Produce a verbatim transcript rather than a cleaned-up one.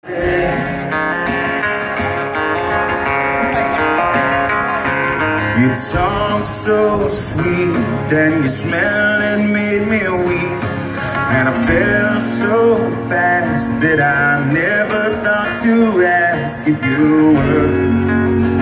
You talk so sweet, and your smell, it made me weak. And I fell so fast that I never thought to ask if you were